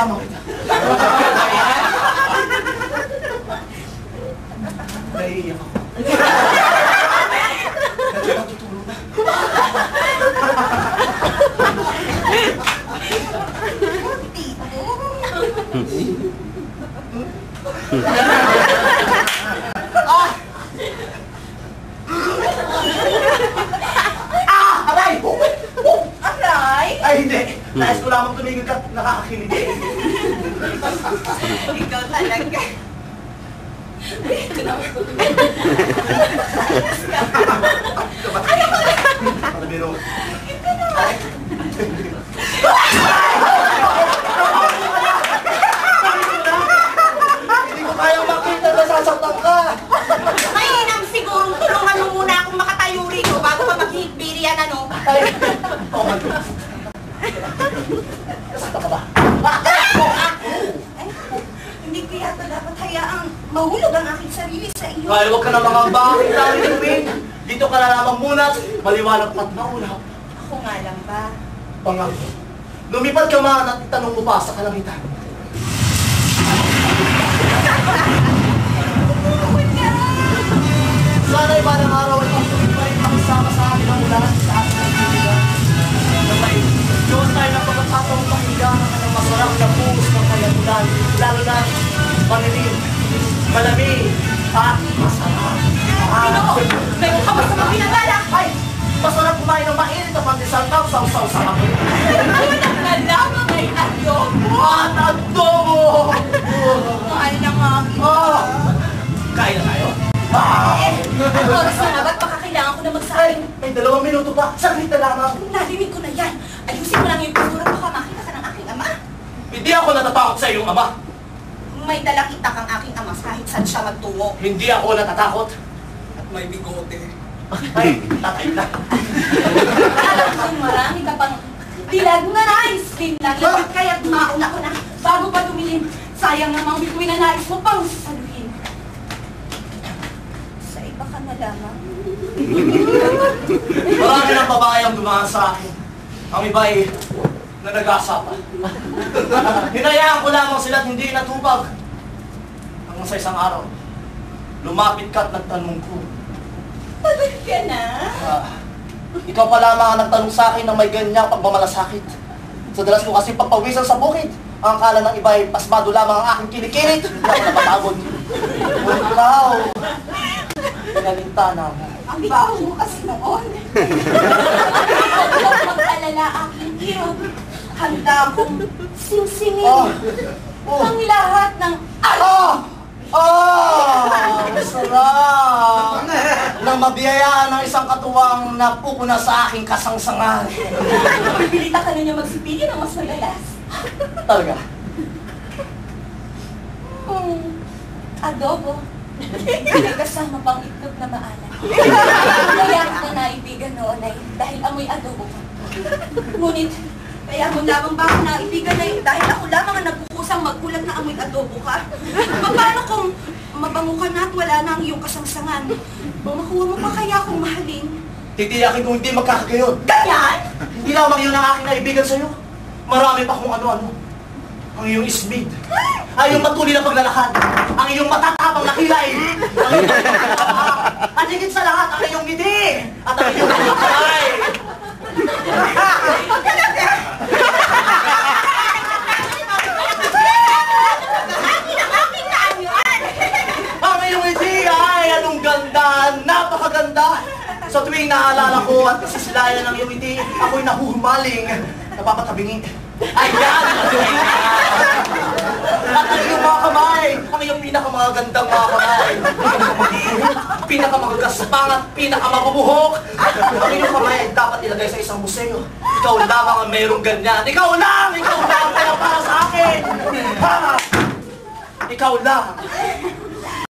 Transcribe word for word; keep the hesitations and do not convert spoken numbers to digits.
lamang kita. Naiiyak ako. Natutulog na. Ah! Ah! Aray! Aray? Ay, hindi. Nais ko lamang tumigil ka. Nakakakilig eh. Ikaw talaga. Ito naman ko. Ano ba? Ano biro? Ito naman. Hindi ko kayang makita na sasaktan ka. Mainam siguro. Tulungan mo muna akong makatayo rito bago pa maghihigpirian, ano? Ay, oh my God. Nasaktan ka ba? Ay, hindi ko yata dapat hayaang mahulog ang aking sarili sa iyo. Kaya huwag ka na mga bakit tayo gawin. Dito ka na lamang muna. Maliwanag at maulaw. Ako nga lang ba? Pangako. Lumipad ka man at itanong mo pa sa kalangitan. Sana'y manang araw ay pagpapay ang sama sa akin ang ulan sa ating kaibigan. Sabay, Diyos tayo ng pagkakataong pakinggan ang kanyang masarap na buhos ng kanyang ulan. Lalo na manilim, malamig, at masarap. Ginoo! May mukha ba sa mga pinangalak? Ay! Masarap kumain ng mainit na pandesal daw, saw-saw sa hapon. Ano na lamang ay adobo? At adobo! Mahal na nga kita. Oh! Kain na tayo? Ah! Ang oras na nga ba't baka kailangan ko na Ay, magsaing? may dalawang minuto pa. Saglit na lamang. Narinig ko na yan. Ayusin mo lang yung postura baka makita ka ng aking ama. Hindi ako natatakot sa iyong ama. May dalang itak ang aking ama kahit saan siya magtungo. Hindi ako natatakot. At may bigote. Ay, tatay na. Alam ko marami ka pang dilag na nais. Linlangit kaya't mauna ko na bago pa dumilim. Sayang namang bituin na nais mo pang saluhin. Sa iba ka na lamang. Marami ng babae ang dumaan sa akin. Ang iba ay nanag-asapa. Hinayaan ko lamang sila at hindi natubag. Hanggang sa isang araw, lumapit ka at nagtanong ko. Pagod ka na? Ah, ikaw pa lamang ang nagtanong sa akin na may ganyang pagmamalasakit. Sa dalas ko kasi pagpawisan sa bukid. Ang akala ng iba ay pasmado lamang ang aking kinikilit. Hindi ako napapagod. Ngunit ikaw, pinalintana mo. Ang baho mo kasi noon. Huwag mag-alala aking hirap. Handa akong singsingin Oh! Oh! ang lahat ng Oh! Oh! Sarap! Nang mabiyayaan ng isang katuwang napupuna sa aking kasangsangan. Pipilita ka na niya magsipili ng mas madalas. Talaga? Hmm, adobo. May kasama pang itlog na maalat. Kaya kita naibigan noon ay dahil amoy adobo ka. Ngunit, kaya mo lamang ba ako naibigan ay dahil ako lamang ang nagkukusang magulat na amoy adobo ka? Paano kung mabango ka na at wala na ang iyong kasangsangan? Makuha mo pa kaya akong mahalin? Titiyakin kong hindi magkakagayon. Ganyan? Hindi lamang yun ang aking naibigan sa'yo. Marami pa kung ano-ano. Ang iyong ismid. Ang iyong matuloy na paglalakad. Ang iyong matatapang na kilay. Ang iyong pagkakapahak. At higit sa lahat, ang iyong ngiti. At ang iyong kamay. Talaga? Ang iyong ngiti ay anong ganda. Napakaganda. Sa tuwing naalala ko at nasisilayan ng iyong ngiti, ako'y nahuhumaling. Napapatabingi. Ayan! At ang iyong mga kamay, ang iyong pinakamagandang mga kamay. Pinakamagaspang at pinakamabubuhok. Ang iyong kamay ay dapat ilagay sa isang museo. Ikaw lamang ang mayroong ganyan. Ikaw lang! Ikaw lang kaya para sa akin! Ha! Ikaw lang!